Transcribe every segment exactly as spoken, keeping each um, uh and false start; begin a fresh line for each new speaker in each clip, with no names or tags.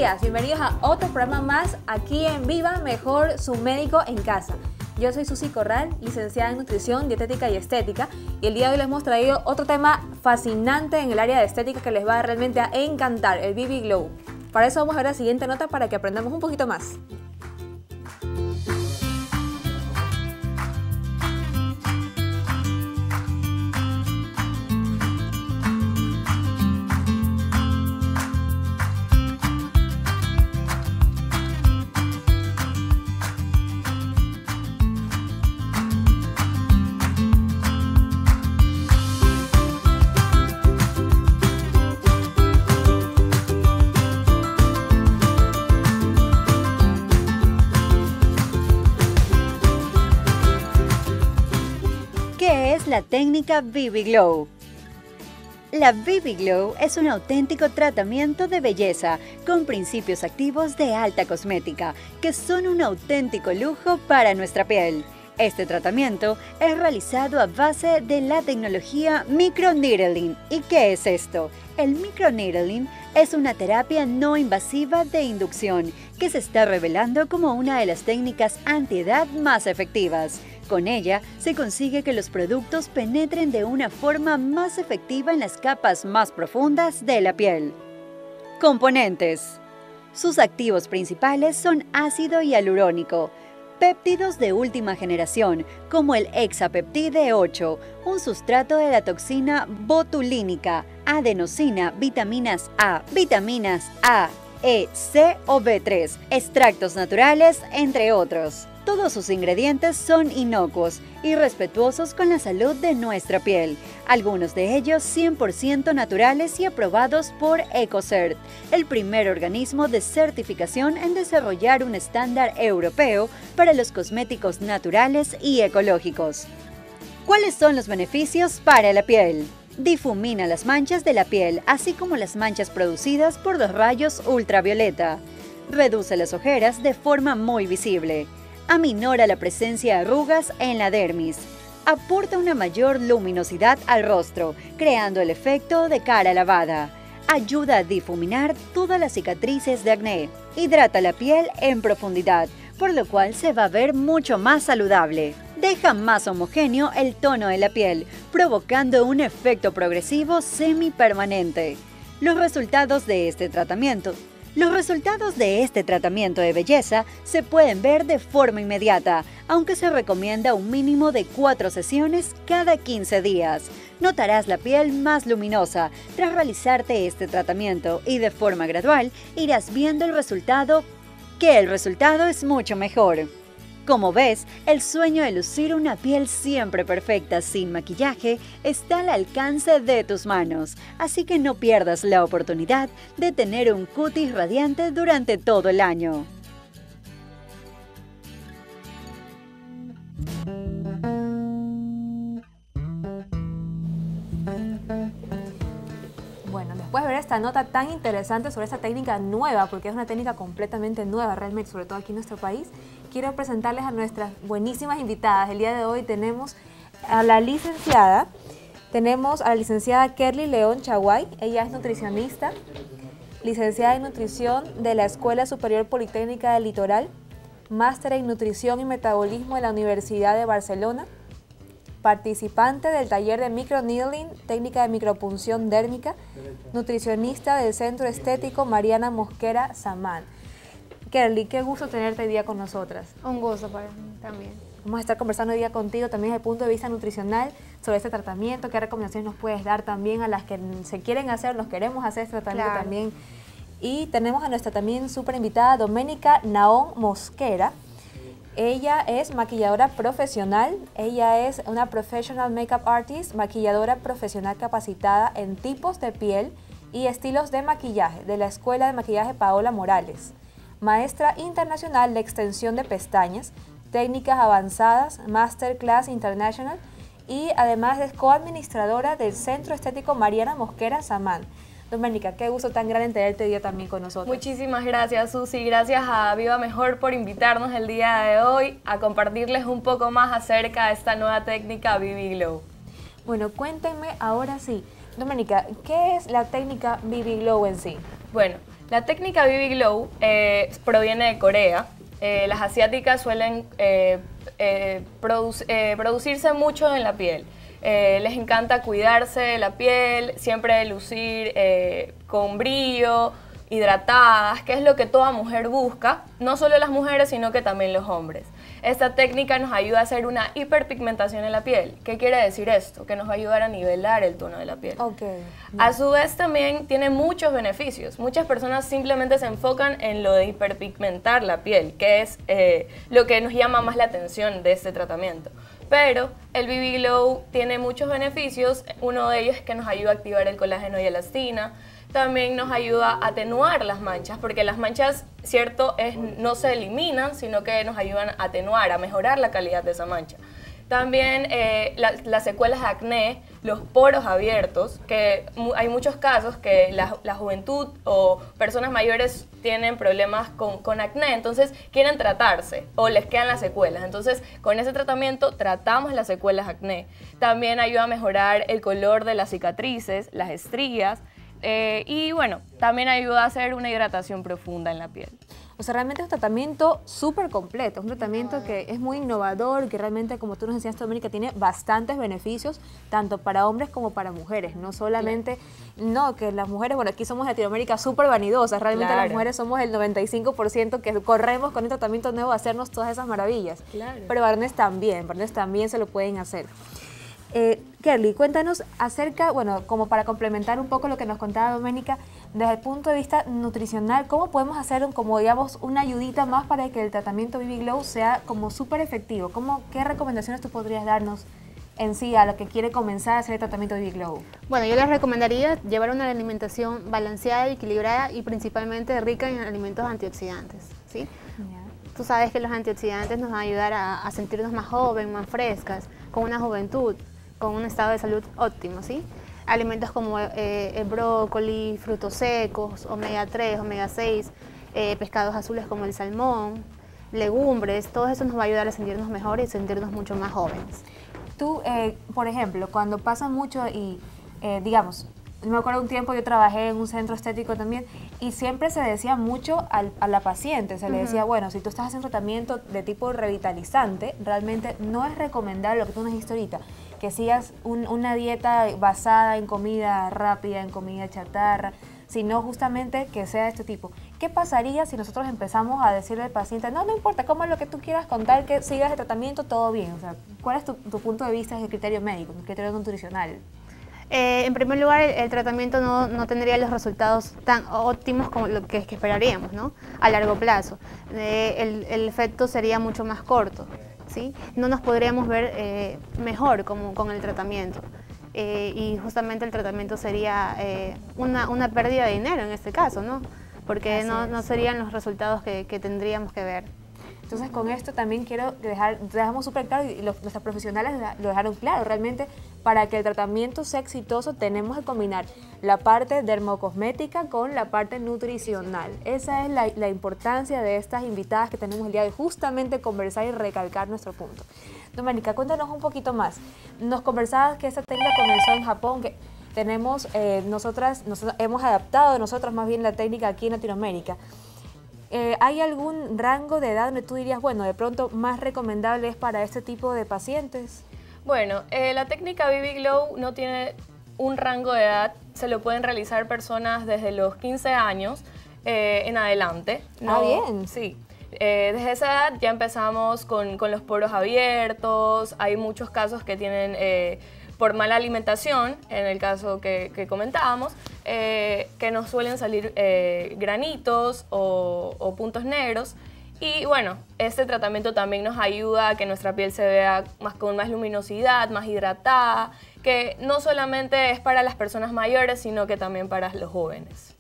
días, bienvenidos a otro programa más aquí en Viva Mejor Su Médico en Casa. Yo soy Susi Corral, licenciada en Nutrición, Dietética y Estética, y el día de hoy les hemos traído otro tema fascinante en el área de estética que les va realmente a encantar, el B B Glow. Para eso vamos a ver la siguiente nota para que aprendamos un poquito más.
¿Qué es la técnica B B Glow? La B B Glow es un auténtico tratamiento de belleza con principios activos de alta cosmética que son un auténtico lujo para nuestra piel. Este tratamiento es realizado a base de la tecnología microneedling. ¿Y qué es esto? El microneedling es una terapia no invasiva de inducción que se está revelando como una de las técnicas antiedad más efectivas. Con ella se consigue que los productos penetren de una forma más efectiva en las capas más profundas de la piel. Componentes. Sus activos principales son ácido hialurónico, péptidos de última generación, como el hexapeptide ocho, un sustrato de la toxina botulínica, adenosina, vitaminas A, vitaminas A, E, C o B tres, extractos naturales, entre otros. Todos sus ingredientes son inocuos y respetuosos con la salud de nuestra piel, algunos de ellos cien por ciento naturales y aprobados por EcoCert, el primer organismo de certificación en desarrollar un estándar europeo para los cosméticos naturales y ecológicos. ¿Cuáles son los beneficios para la piel? Difumina las manchas de la piel, así como las manchas producidas por los rayos ultravioleta. Reduce las ojeras de forma muy visible. Aminora la presencia de arrugas en la dermis. Aporta una mayor luminosidad al rostro, creando el efecto de cara lavada. Ayuda a difuminar todas las cicatrices de acné. Hidrata la piel en profundidad, por lo cual se va a ver mucho más saludable. Deja más homogéneo el tono de la piel, provocando un efecto progresivo semipermanente. Los resultados de este tratamiento. Los resultados de este tratamiento de belleza se pueden ver de forma inmediata, aunque se recomienda un mínimo de cuatro sesiones cada quince días. Notarás la piel más luminosa tras realizarte este tratamiento y de forma gradual irás viendo el resultado, que el resultado es mucho mejor. Como ves, el sueño de lucir una piel siempre perfecta sin maquillaje está al alcance de tus manos, así que no pierdas la oportunidad de tener un cutis radiante durante todo el año.
Bueno, después de ver esta nota tan interesante sobre esta técnica nueva, porque es una técnica completamente nueva realmente, sobre todo aquí en nuestro país, quiero presentarles a nuestras buenísimas invitadas. El día de hoy tenemos a la licenciada, tenemos a la licenciada Kerly León Chaguay. Ella es nutricionista, licenciada en nutrición de la Escuela Superior Politécnica del Litoral, máster en nutrición y metabolismo de la Universidad de Barcelona, participante del taller de microneedling, técnica de micropunción dérmica, nutricionista del Centro Estético Mariana Mosquera Samán. Kerly, qué gusto tenerte hoy día con nosotras.
Un gusto para mí también.
Vamos a estar conversando hoy día contigo también desde el punto de vista nutricional sobre este tratamiento. ¿Qué recomendaciones nos puedes dar también a las que se quieren hacer, nos queremos hacer este tratamiento
Claro.
también? Y tenemos a nuestra también súper invitada, Doménica Naón Mosquera. Ella es maquilladora profesional, ella es una Professional Makeup Artist, maquilladora profesional capacitada en tipos de piel y estilos de maquillaje de la Escuela de Maquillaje Paola Morales. Maestra internacional de extensión de pestañas, técnicas avanzadas, Masterclass International y además es coadministradora del Centro Estético Mariana Mosquera Samán. Doménica, qué gusto tan grande tenerte hoy día también con nosotros.
Muchísimas gracias, Susi. Gracias a Viva Mejor por invitarnos el día de hoy a compartirles un poco más acerca de esta nueva técnica B B Glow.
Bueno, cuéntenme ahora sí, Doménica, ¿qué es la técnica B B Glow en sí?
Bueno, La técnica B B Glow eh, proviene de Corea. Eh, las asiáticas suelen eh, eh, produc eh, producirse mucho en la piel. Eh, les encanta cuidarse de la piel, siempre lucir eh, con brillo, hidratadas, que es lo que toda mujer busca, no solo las mujeres, sino que también los hombres. Esta técnica nos ayuda a hacer una hiperpigmentación en la piel. ¿Qué quiere decir esto? Que nos va a ayudar a nivelar el tono de la piel.
Okay.
A su vez también tiene muchos beneficios. Muchas personas simplemente se enfocan en lo de hiperpigmentar la piel, que es eh, lo que nos llama más la atención de este tratamiento. Pero el B B Glow tiene muchos beneficios. Uno de ellos es que nos ayuda a activar el colágeno y elastina. También nos ayuda a atenuar las manchas, porque las manchas, cierto, es, no se eliminan, sino que nos ayudan a atenuar, a mejorar la calidad de esa mancha. También eh, la, las secuelas de acné, los poros abiertos, que mu hay muchos casos que la, la juventud o personas mayores tienen problemas con, con acné, entonces quieren tratarse o les quedan las secuelas. Entonces, con ese tratamiento tratamos las secuelas de acné. También ayuda a mejorar el color de las cicatrices, las estrías, Eh, y bueno, también ayuda a hacer una hidratación profunda en la piel.
O sea, realmente es un tratamiento súper completo, es un tratamiento que es muy innovador, que realmente, como tú nos enseñaste, Doménica, tiene bastantes beneficios, tanto para hombres como para mujeres. No solamente, no, que las mujeres, bueno, aquí somos en Latinoamérica súper vanidosas, realmente
Claro.
las mujeres somos el noventa y cinco por ciento que corremos con el tratamiento nuevo a hacernos todas esas maravillas.
Claro.
Pero varones también, varones también se lo pueden hacer. Eh, Kerly, cuéntanos acerca, bueno, como para complementar un poco lo que nos contaba Doménica, desde el punto de vista nutricional, ¿cómo podemos hacer un, como digamos una ayudita más para que el tratamiento B B Glow sea como súper efectivo? ¿Cómo, ¿Qué recomendaciones tú podrías darnos en sí a lo que quiere comenzar a hacer el tratamiento B B Glow?
Bueno, yo les recomendaría llevar una alimentación balanceada, equilibrada y principalmente rica en alimentos antioxidantes, ¿sí?
Yeah.
Tú sabes que los antioxidantes nos van a ayudar a, a sentirnos más jóvenes, más frescas, con una juventud, con un estado de salud óptimo, ¿sí? Alimentos como eh, el brócoli, frutos secos, omega tres, omega seis, eh, pescados azules como el salmón, legumbres, todo eso nos va a ayudar a sentirnos mejor y sentirnos mucho más jóvenes.
Tú, eh, por ejemplo, cuando pasa mucho y, eh, digamos, me acuerdo un tiempo yo trabajé en un centro estético también y siempre se decía mucho al, a la paciente, se le decía, bueno, si tú estás haciendo tratamiento de tipo revitalizante, realmente no es recomendable lo que tú nos dijiste ahorita, que sigas un, una dieta basada en comida rápida, en comida chatarra, sino justamente que sea de este tipo. ¿Qué pasaría si nosotros empezamos a decirle al paciente, no, no importa, coma lo que tú quieras, con tal que sigas el tratamiento, todo bien? O sea, ¿cuál es tu, tu punto de vista desde el criterio médico, el criterio nutricional?
Eh, en primer lugar, el, el tratamiento no, no tendría los resultados tan óptimos como lo que, que esperaríamos, ¿no? A largo plazo. Eh, el, el efecto sería mucho más corto, ¿sí? No nos podríamos ver eh, mejor como, con el tratamiento. Eh, y justamente el tratamiento sería eh, una, una pérdida de dinero en este caso, ¿no? Porque no, no serían los resultados que, que tendríamos que ver.
Entonces, con esto también quiero dejar, dejamos súper claro, y los, nuestros profesionales lo dejaron claro, realmente para que el tratamiento sea exitoso tenemos que combinar la parte dermocosmética con la parte nutricional. Esa es la, la importancia de estas invitadas que tenemos el día de hoy, justamente conversar y recalcar nuestro punto. Doménica, cuéntanos un poquito más. Nos conversabas que esta técnica comenzó en Japón, que tenemos, eh, nosotras, nosotros hemos adaptado nosotras más bien la técnica aquí en Latinoamérica. Eh, ¿Hay algún rango de edad donde tú dirías, bueno, de pronto más recomendable es para este tipo de pacientes?
Bueno, eh, la técnica B B Glow no tiene un rango de edad, se lo pueden realizar personas desde los quince años eh, en adelante. ¿No?
Ah, bien.
Sí. Eh, desde esa edad ya empezamos con, con los poros abiertos, hay muchos casos que tienen eh, por mala alimentación, en el caso que, que comentábamos, eh, que nos suelen salir eh, granitos o, o puntos negros. Y bueno, este tratamiento también nos ayuda a que nuestra piel se vea más, con más luminosidad, más hidratada, que no solamente es para las personas mayores, sino que también para los jóvenes.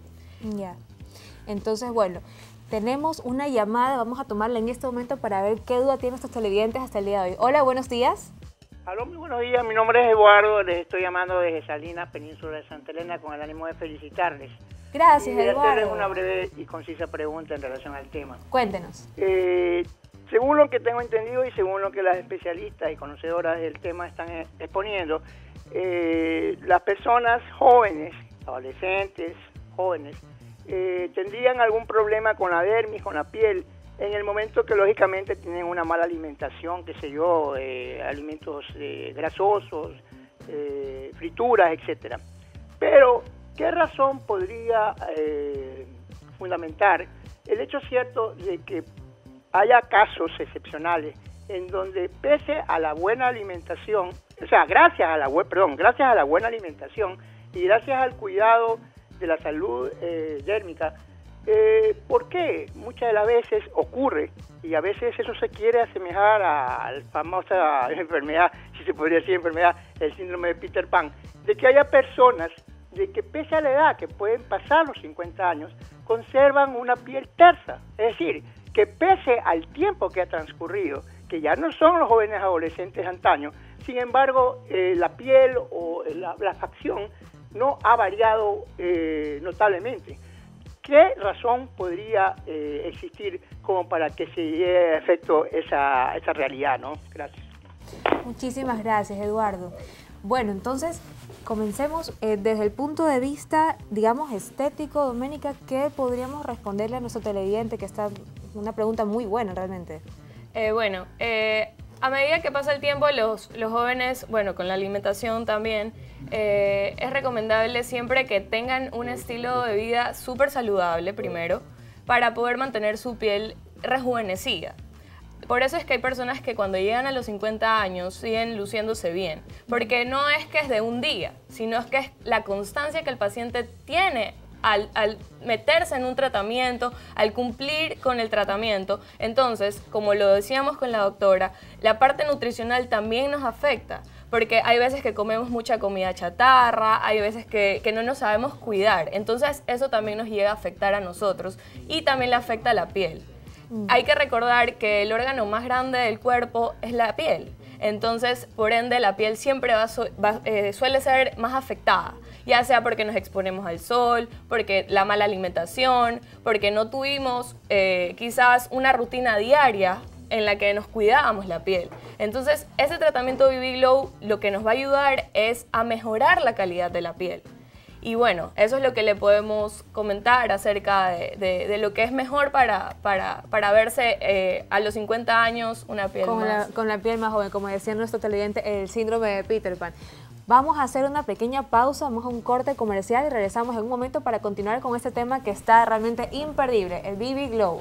Ya. Entonces, bueno, tenemos una llamada, vamos a tomarla en este momento para ver qué duda tienen nuestros televidentes hasta el día de hoy. Hola, buenos días.
Aló, muy buenos días, mi nombre es Eduardo, les estoy llamando desde Salinas, Península de Santa Elena, con el ánimo de felicitarles.
Gracias,
y
Eduardo.
hacerles una breve y concisa pregunta en relación al tema.
Cuéntenos.
Eh, según lo que tengo entendido y según lo que las especialistas y conocedoras del tema están eh, exponiendo, eh, las personas jóvenes, adolescentes, jóvenes, eh, tendrían algún problema con la dermis, con la piel, en el momento que lógicamente tienen una mala alimentación, qué sé yo, eh, alimentos eh, grasosos, eh, frituras, etcétera. Pero, ¿qué razón podría eh, fundamentar el hecho cierto de que haya casos excepcionales en donde pese a la buena alimentación, o sea, gracias a la, perdón, gracias a la buena alimentación y gracias al cuidado de la salud eh, dérmica, eh, ¿por qué muchas de las veces ocurre, y a veces eso se quiere asemejar a la famosa enfermedad, si se podría decir enfermedad, el síndrome de Peter Pan, de que haya personas de que pese a la edad, que pueden pasar los cincuenta años, conservan una piel tersa, es decir, que pese al tiempo que ha transcurrido, que ya no son los jóvenes adolescentes antaño, sin embargo, eh, la piel o la, la facción no ha variado eh, notablemente. ¿Qué razón podría eh, existir como para que se lleve a efecto esa, esa realidad, ¿no? Gracias.
Muchísimas gracias, Eduardo. Bueno, entonces, comencemos eh, desde el punto de vista, digamos, estético, Doménica, ¿qué podríamos responderle a nuestro televidente? Que está una pregunta muy buena realmente.
Eh, bueno, eh, a medida que pasa el tiempo, los, los jóvenes, bueno, con la alimentación también, eh, es recomendable siempre que tengan un estilo de vida súper saludable primero, para poder mantener su piel rejuvenecida. Por eso es que hay personas que cuando llegan a los cincuenta años siguen luciéndose bien, porque no es que es de un día, sino es que es la constancia que el paciente tiene Al, al meterse en un tratamiento, al cumplir con el tratamiento. Entonces, como lo decíamos con la doctora, la parte nutricional también nos afecta, porque hay veces que comemos mucha comida chatarra, hay veces que, que no nos sabemos cuidar. Entonces, eso también nos llega a afectar a nosotros y también le afecta a la piel. Mm. Hay que recordar que el órgano más grande del cuerpo es la piel. Entonces, por ende, la piel siempre va, va, eh, suele ser más afectada, ya sea porque nos exponemos al sol, porque la mala alimentación, porque no tuvimos eh, quizás una rutina diaria en la que nos cuidábamos la piel. Entonces, ese tratamiento B B Glow lo que nos va a ayudar es a mejorar la calidad de la piel. Y bueno, eso es lo que le podemos comentar acerca de, de, de lo que es mejor para, para, para verse eh, a los cincuenta años una piel
con
más...
La, con la piel más joven, como decía nuestro televidente, el síndrome de Peter Pan. Vamos a hacer una pequeña pausa, vamos a un corte comercial y regresamos en un momento para continuar con este tema que está realmente imperdible, el B B Glow.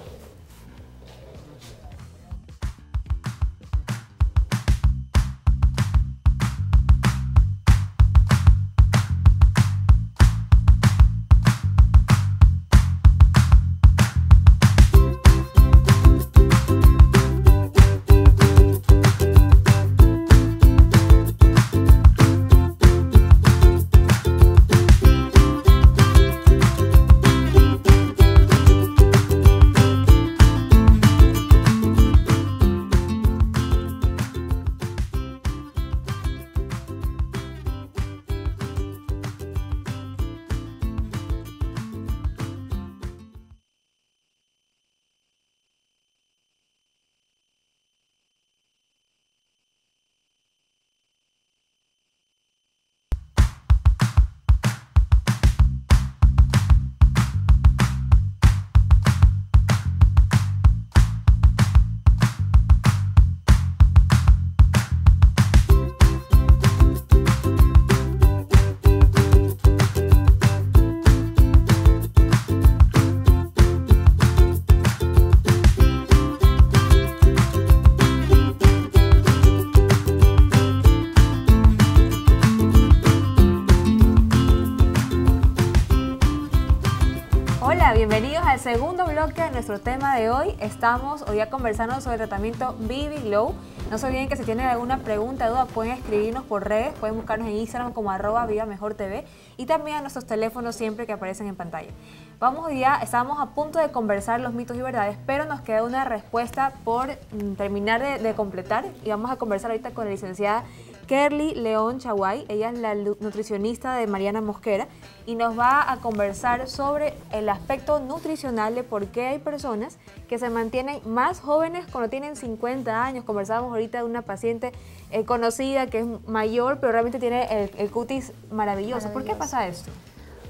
Bienvenidos al segundo bloque de nuestro tema de hoy. Estamos hoy día conversando sobre el tratamiento B B Glow. No se olviden que si tienen alguna pregunta o duda pueden escribirnos por redes, pueden buscarnos en Instagram como arroba Viva Mejor T V y también a nuestros teléfonos siempre que aparecen en pantalla. Vamos hoy día, estábamos a punto de conversar los mitos y verdades, pero nos queda una respuesta por mm, terminar de, de completar y vamos a conversar ahorita con la licenciada Kerly León Chaguay. Ella es la nutricionista de Mariana Mosquera y nos va a conversar sobre el aspecto nutricional de por qué hay personas que se mantienen más jóvenes cuando tienen cincuenta años. Conversábamos ahorita de una paciente eh, conocida que es mayor, pero realmente tiene el, el cutis maravilloso. maravilloso. ¿Por qué pasa esto?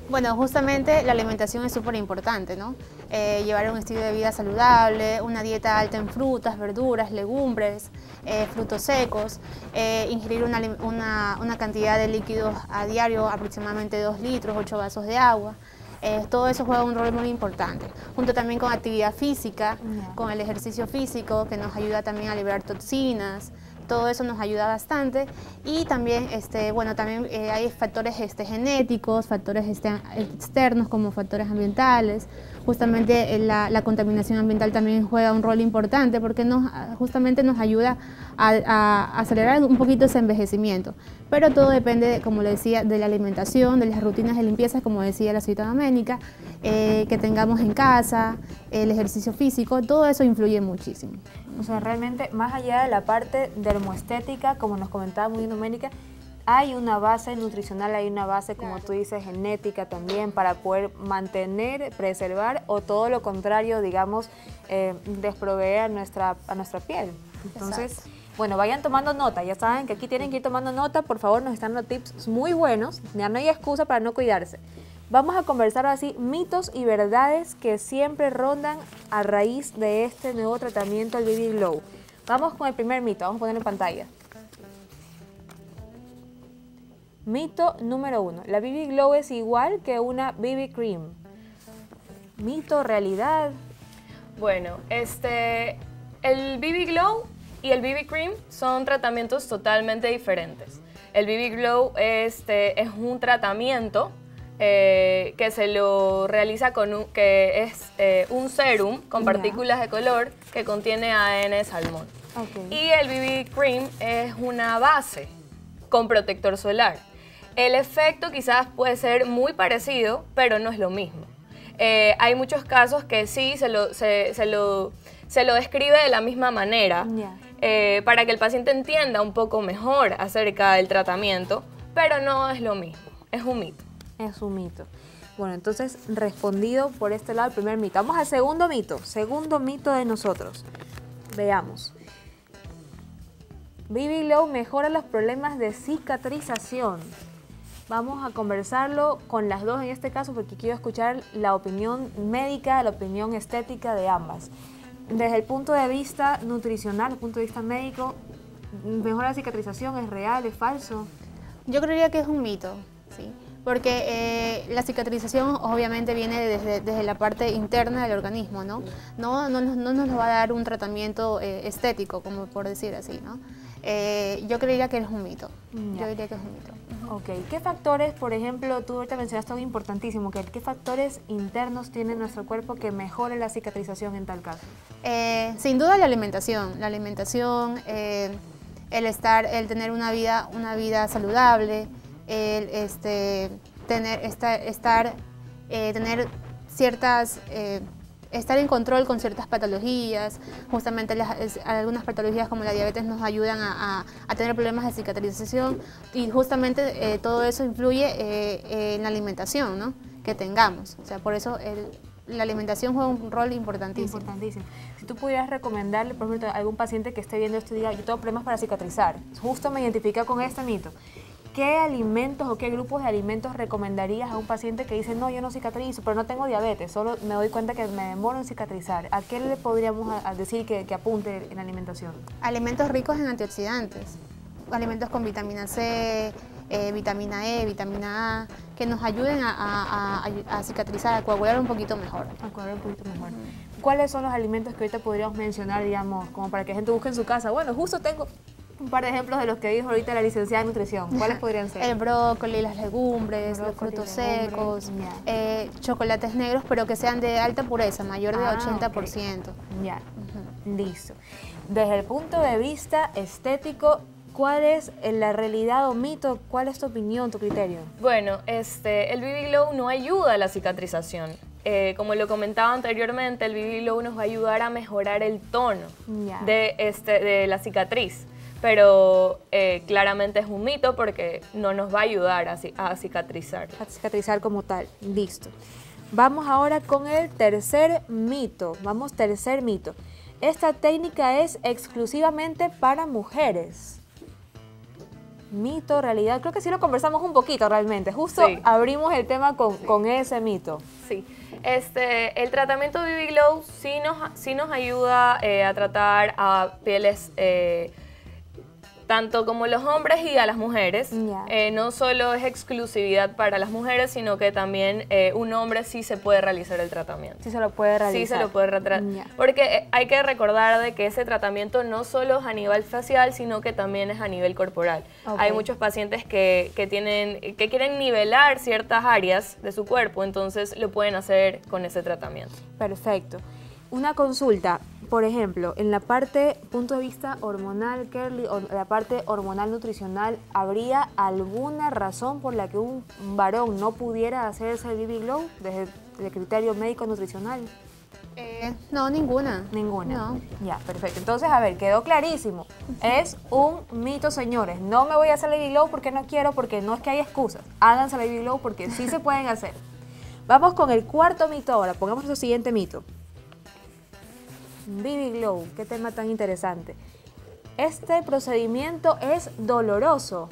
Bueno, justamente la alimentación es súper importante, ¿no? Eh, llevar un estilo de vida saludable, una dieta alta en frutas, verduras, legumbres, eh, frutos secos, eh, ingerir una, una, una cantidad de líquidos a diario, aproximadamente dos litros, ocho vasos de agua. Eh, todo eso juega un rol muy importante, junto también con actividad física, yeah. con el ejercicio físico que nos ayuda también a liberar toxinas. Todo eso nos ayuda bastante y también, este, bueno, también eh, hay factores este, genéticos, factores este, externos como factores ambientales. Justamente eh, la, la contaminación ambiental también juega un rol importante porque nos, justamente nos ayuda a, a acelerar un poquito ese envejecimiento. Pero todo depende, como le decía, de la alimentación, de las rutinas de limpieza, como decía la señorita Doménica, eh, que tengamos en casa, el ejercicio físico, todo eso influye muchísimo.
O sea, realmente, más allá de la parte dermoestética, como nos comentaba muy bien Doménica, hay una base nutricional, hay una base, como claro. tú dices, genética también, para poder mantener, preservar, o todo lo contrario, digamos, eh, desproveer a nuestra, a nuestra piel. Entonces, exacto. Bueno, vayan tomando nota, ya saben que aquí tienen que ir tomando nota, por favor, nos están dando tips muy buenos, ya no hay excusa para no cuidarse. Vamos a conversar así, mitos y verdades que siempre rondan a raíz de este nuevo tratamiento, el B B Glow. Vamos con el primer mito, vamos a ponerlo en pantalla. Mito número uno, la B B Glow es igual que una B B Cream. Mito, realidad.
Bueno, este, el B B Glow y el B B Cream son tratamientos totalmente diferentes. El B B Glow este, es un tratamiento Eh, que se lo realiza con un, que es eh, un serum con partículas yeah. de color que contiene A D N de salmón. Okay. Y el B B Cream es una base con protector solar. El efecto quizás puede ser muy parecido, pero no es lo mismo. Eh, hay muchos casos que sí se lo, se, se lo, se lo describe de la misma manera yeah. eh, para que el paciente entienda un poco mejor acerca del tratamiento, pero no es lo mismo, es un mito.
Es un mito. Bueno, entonces, respondido por este lado el primer mito. Vamos al segundo mito. Segundo mito de nosotros. Veamos. B B Glow mejora los problemas de cicatrización. Vamos a conversarlo con las dos en este caso porque quiero escuchar la opinión médica, la opinión estética de ambas. Desde el punto de vista nutricional, desde el punto de vista médico, ¿mejora la cicatrización? ¿Es real? ¿Es falso?
Yo creería que es un mito, ¿sí? Porque eh, la cicatrización obviamente viene desde, desde la parte interna del organismo, ¿no? No, no, no nos va a dar un tratamiento eh, estético, como por decir así, ¿no? Eh, yo creería que es un mito. Ya. Yo diría que es un mito.
Uh-huh. Ok. ¿Qué factores, por ejemplo, tú ahorita mencionaste algo importantísimo, que ¿qué factores internos tiene nuestro cuerpo que mejore la cicatrización en tal caso?
Eh, sin duda la alimentación. La alimentación, eh, el estar, el tener una vida, una vida saludable, el este, tener, estar, estar eh, tener ciertas, eh, estar en control con ciertas patologías. Justamente las, es, algunas patologías como la diabetes nos ayudan a, a, a tener problemas de cicatrización y justamente eh, todo eso influye eh, en la alimentación, ¿no? que tengamos. O sea, por eso el, la alimentación juega un rol importantísimo.
Importantísimo. Si tú pudieras recomendarle, por ejemplo, a algún paciente que esté viendo esto y diga, yo tengo problemas para cicatrizar, justo me identifica con este mito, ¿qué alimentos o qué grupos de alimentos recomendarías a un paciente que dice, no, yo no cicatrizo, pero no tengo diabetes, solo me doy cuenta que me demoro en cicatrizar? ¿A qué le podríamos a, a decir que, que apunte en la alimentación?
Alimentos ricos en antioxidantes, alimentos con vitamina C, eh, vitamina E, vitamina A, que nos ayuden a, a, a, a cicatrizar, a coagular un poquito mejor.
A coagular un poquito mejor. Uh-huh. ¿Cuáles son los alimentos que ahorita podríamos mencionar, digamos, como para que la gente busque en su casa? Bueno, justo tengo un par de ejemplos de los que dijo ahorita la licenciada en nutrición. ¿Cuáles podrían ser?
El brócoli, las legumbres, brócoli, los frutos secos, yeah. eh, chocolates negros, pero que sean de alta pureza, mayor de ah, ochenta por ciento.
Okay. Ya, uh-huh. Listo. Desde el punto de vista estético, ¿cuál es la realidad o mito? ¿Cuál es tu opinión, tu criterio?
Bueno, este, el B B Glow no ayuda a la cicatrización. Eh, como lo comentaba anteriormente, el B B Glow nos va a ayudar a mejorar el tono yeah. de, este, de la cicatriz. Pero eh, claramente es un mito porque no nos va a ayudar a, a cicatrizar.
A cicatrizar como tal, listo. Vamos ahora con el tercer mito. Vamos, tercer mito. Esta técnica es exclusivamente para mujeres. Mito, realidad, creo que sí lo conversamos un poquito realmente. Justo
Sí.
abrimos el tema con, con ese mito.
Sí, este, el tratamiento B B Glow sí nos, sí nos ayuda eh, a tratar a pieles eh, tanto como los hombres y a las mujeres.
Ya.
Eh, no solo es exclusividad para las mujeres, sino que también eh, un hombre sí se puede realizar el tratamiento.
Sí se lo puede realizar.
Sí se lo puede retratar.
Ya.
Porque eh, hay que recordar de que ese tratamiento no solo es a nivel facial, sino que también es a nivel corporal.
Ok.
Hay muchos pacientes que, que, tienen, que quieren nivelar ciertas áreas de su cuerpo, entonces lo pueden hacer con ese tratamiento.
Perfecto. Una consulta, por ejemplo, en la parte, punto de vista hormonal, Kerly, o la parte hormonal nutricional, ¿habría alguna razón por la que un varón no pudiera hacerse el B B Glow desde el criterio médico nutricional?
Eh, no, ninguna.
Ninguna.
No.
Ya, perfecto. Entonces, a ver, quedó clarísimo. Es un mito, señores. No me voy a hacer el B B Glow porque no quiero, porque no es que hay excusas. Háganse el B B Glow porque sí se pueden hacer. Vamos con el cuarto mito ahora. Pongamos el siguiente mito. B B Glow, qué tema tan interesante. Este procedimiento es doloroso.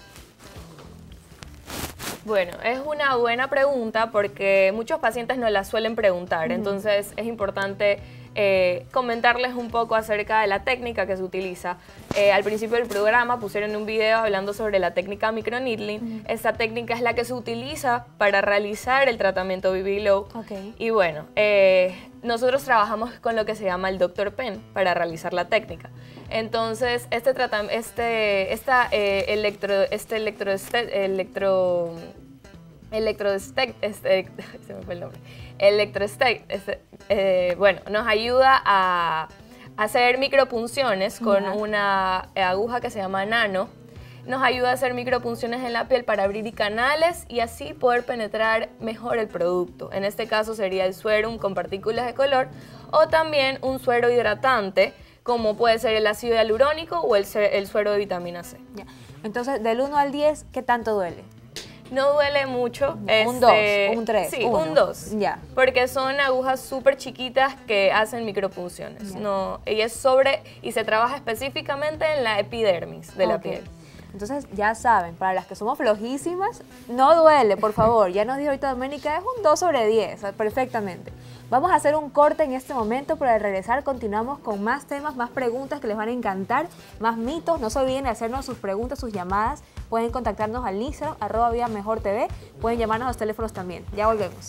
Bueno, es una buena pregunta porque muchos pacientes nos la suelen preguntar, entonces es importante eh, comentarles un poco acerca de la técnica que se utiliza. Eh, al principio del programa pusieron un video hablando sobre la técnica microneedling. Esta técnica es la que se utiliza para realizar el tratamiento B B Glow.
Ok.
Y bueno, eh, nosotros trabajamos con lo que se llama el doctor Pen para realizar la técnica. Entonces, este tratamiento, este, esta, eh, electro, este electro, este, electro, electro, este, este, se me fue el nombre, electroeste, este, eh, bueno, nos ayuda a hacer micropunciones con
Ya.
una aguja que se llama nano. Nos ayuda a hacer micropunciones en la piel para abrir canales y así poder penetrar mejor el producto. En este caso sería el suero con partículas de color o también un suero hidratante, como puede ser el ácido hialurónico o el, el suero de vitamina C.
Ya. Entonces, del uno al diez, ¿qué tanto duele?
No duele mucho.
Un
este,
dos, un tres,
Sí,
uno.
un dos.
Ya.
Porque son agujas súper chiquitas que hacen micropunciones.
Ya.
No, y es sobre, y se trabaja específicamente en la epidermis de la
Ok.
piel.
Entonces, ya saben, para las que somos flojísimas, no duele, por favor. Ya nos dijo ahorita Doménica, es un dos sobre diez, perfectamente. Vamos a hacer un corte en este momento, pero al regresar continuamos con más temas, más preguntas que les van a encantar, más mitos. No se olviden de hacernos sus preguntas, sus llamadas. Pueden contactarnos al Instagram, arroba Vida Mejor T V. Pueden llamarnos a los teléfonos también. Ya volvemos.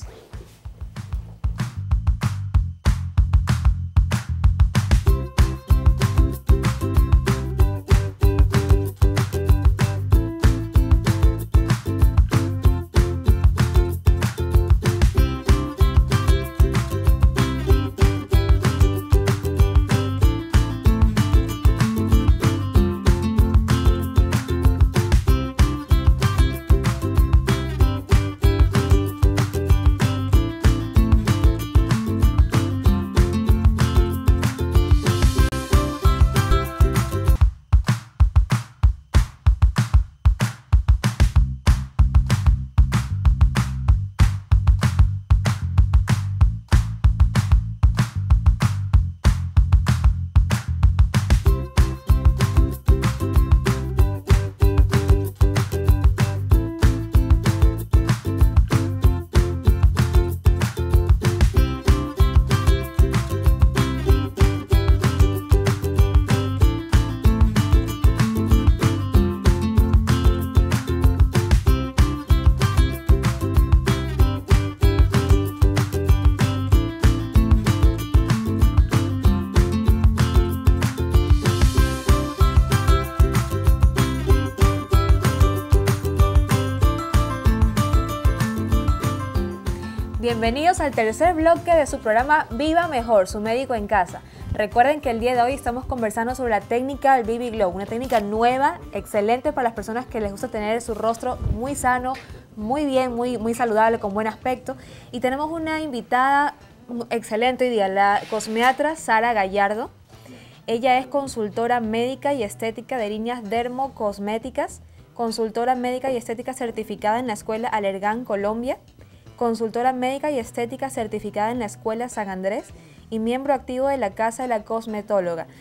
Bienvenidos al tercer bloque de su programa Viva Mejor, su médico en casa. Recuerden que el día de hoy estamos conversando sobre la técnica del B B Glow, una técnica nueva, excelente para las personas que les gusta tener su rostro muy sano, muy bien, muy, muy saludable, con buen aspecto. Y tenemos una invitada excelente hoy día, la cosmiatra Sara Gallardo. Ella es consultora médica y estética de líneas dermocosméticas, consultora médica y estética certificada en la Escuela Allergan Colombia, consultora médica y estética certificada en la Escuela San Andrés y miembro activo de la Casa de la Cosmetóloga.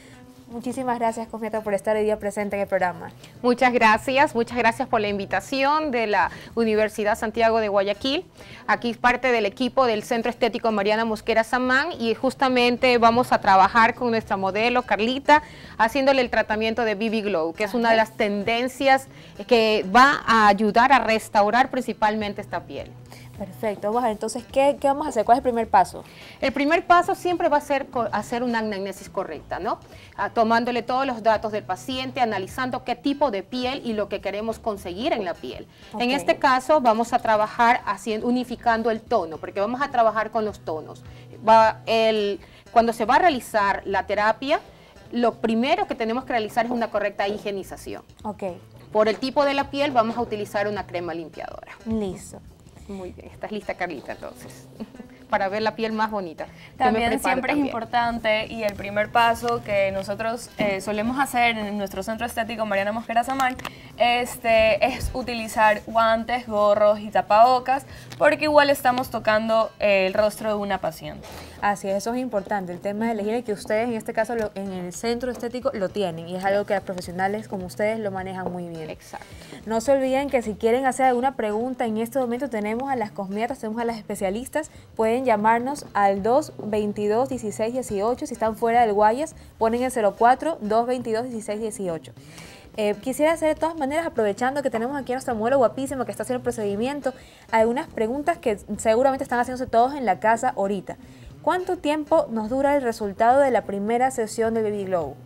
Muchísimas gracias, Cosmiatra, por estar hoy día presente en el programa.
Muchas gracias, muchas gracias por la invitación de la Universidad Santiago de Guayaquil. Aquí es parte del equipo del Centro Estético Mariana Mosquera Samán y justamente vamos a trabajar con nuestra modelo Carlita haciéndole el tratamiento de B B Glow, que es una de las tendencias que va a ayudar a restaurar principalmente esta piel.
Perfecto. Vamos a ver, entonces, ¿qué, ¿qué vamos a hacer? ¿Cuál es el primer paso?
El primer paso siempre va a ser hacer una anamnesis correcta, ¿no? Ah, tomándole todos los datos del paciente, analizando qué tipo de piel y lo que queremos conseguir en la piel. Okay. En este caso vamos a trabajar haciendo, unificando el tono, porque vamos a trabajar con los tonos. Va el, cuando se va a realizar la terapia, lo primero que tenemos que realizar es una correcta higienización.
Okay.
Por el tipo de la piel vamos a utilizar una crema limpiadora.
Listo.
Muy bien, estás lista, Carlita, entonces, para ver la piel más bonita.
También siempre también. es importante, y el primer paso que nosotros eh, solemos hacer en nuestro centro estético Mariana Mosquera Samán, este, es utilizar guantes, gorros y tapabocas, porque igual estamos tocando eh, el rostro de una paciente.
Así es, eso es importante, el tema de la higiene, que ustedes en este caso lo, en el centro estético lo tienen, y es algo que los profesionales como ustedes lo manejan muy bien.
Exacto.
No se olviden que si quieren hacer alguna pregunta, en este momento tenemos a las cosmiatras, tenemos a las especialistas, pueden llamarnos al dos veintidós, dieciséis dieciocho, si están fuera del Guayas, ponen el cero cuatro, dos veintidós, dieciséis dieciocho. Eh, quisiera hacer de todas maneras, aprovechando que tenemos aquí a nuestra modelo guapísima que está haciendo el procedimiento, algunas preguntas que seguramente están haciéndose todos en la casa ahorita. ¿Cuánto tiempo nos dura el resultado de la primera sesión del B B Glow?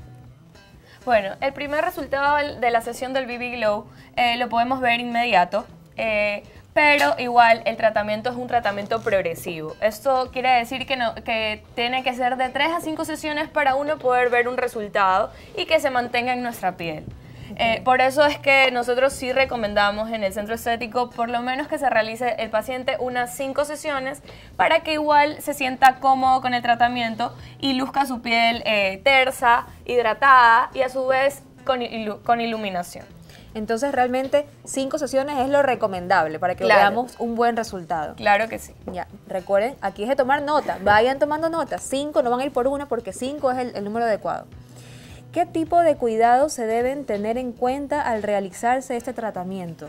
Bueno, el primer resultado de la sesión del B B Glow eh, lo podemos ver inmediato, eh, pero igual el tratamiento es un tratamiento progresivo. Esto quiere decir que, no, que tiene que ser de tres a cinco sesiones para uno poder ver un resultado y que se mantenga en nuestra piel. Eh, por eso es que nosotros sí recomendamos en el centro estético por lo menos que se realice el paciente unas cinco sesiones para que igual se sienta cómodo con el tratamiento y luzca su piel eh, tersa, hidratada y a su vez con, ilu con iluminación.
Entonces realmente cinco sesiones es lo recomendable para que
claro.
veamos un buen resultado.
Claro que sí.
Ya, recuerden, aquí es de tomar nota, vayan tomando nota, cinco, no van a ir por una porque cinco es el, el número adecuado. ¿Qué tipo de cuidados se deben tener en cuenta al realizarse este tratamiento?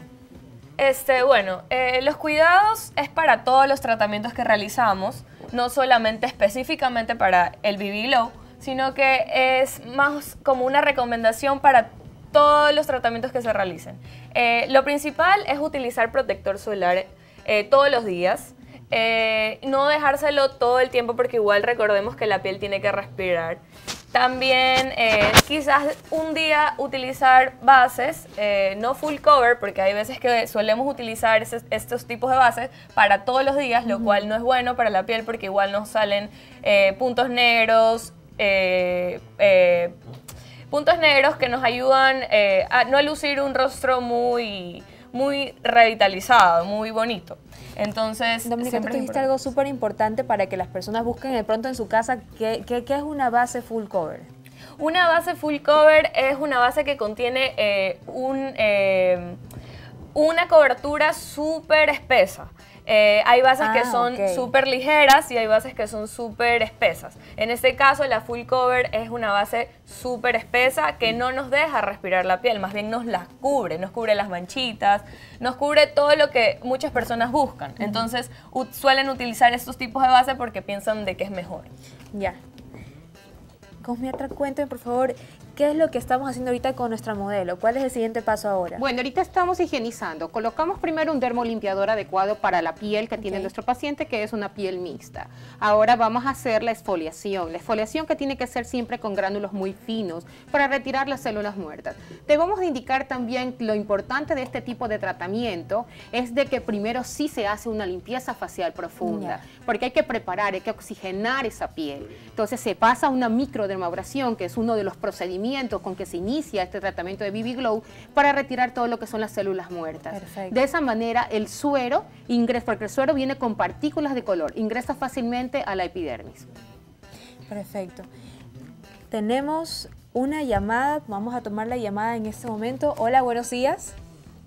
Este, bueno, eh, los cuidados es para todos los tratamientos que realizamos, no solamente específicamente para el B B Glow, sino que es más como una recomendación para todos los tratamientos que se realicen. Eh, lo principal es utilizar protector solar eh, todos los días, eh, no dejárselo todo el tiempo porque igual recordemos que la piel tiene que respirar. También eh, quizás un día utilizar bases, eh, no full cover, porque hay veces que solemos utilizar ese, estos tipos de bases para todos los días, lo uh-huh. cual no es bueno para la piel porque igual nos salen eh, puntos negros, eh, eh, puntos negros que nos ayudan eh, a no lucir un rostro muy, muy revitalizado, muy bonito. Entonces,
Dominica, tú dijiste algo súper importante para que las personas busquen de pronto en su casa qué, qué, qué es una base full cover.
Una base full cover es una base que contiene eh, un, eh, una cobertura súper espesa. Eh, hay bases ah, que son okay. súper ligeras y hay bases que son súper espesas. En este caso, la full cover es una base súper espesa que no nos deja respirar la piel, más bien nos la cubre, nos cubre las manchitas, nos cubre todo lo que muchas personas buscan. Uh-huh. Entonces, suelen utilizar estos tipos de base porque piensan de que es mejor.
Ya. Cosmiatra, cuénteme, por favor, ¿qué es lo que estamos haciendo ahorita con nuestra modelo? ¿Cuál es el siguiente paso ahora?
Bueno, ahorita estamos higienizando. Colocamos primero un dermolimpiador adecuado para la piel que okay. tiene nuestro paciente, que es una piel mixta. Ahora vamos a hacer la exfoliación. La exfoliación que tiene que ser siempre con gránulos muy finos para retirar las células muertas. Debemos de indicar también lo importante de este tipo de tratamiento es de que primero sí se hace una limpieza facial profunda, yeah. porque hay que preparar, hay que oxigenar esa piel. Entonces se pasa una microdermabrasión, que es uno de los procedimientos con que se inicia este tratamiento de B B Glow para retirar todo lo que son las células muertas.
Perfecto.
De esa manera el suero ingresa, porque el suero viene con partículas de color, ingresa fácilmente a la epidermis.
Perfecto. Tenemos una llamada, vamos a tomar la llamada en este momento. Hola, buenos días.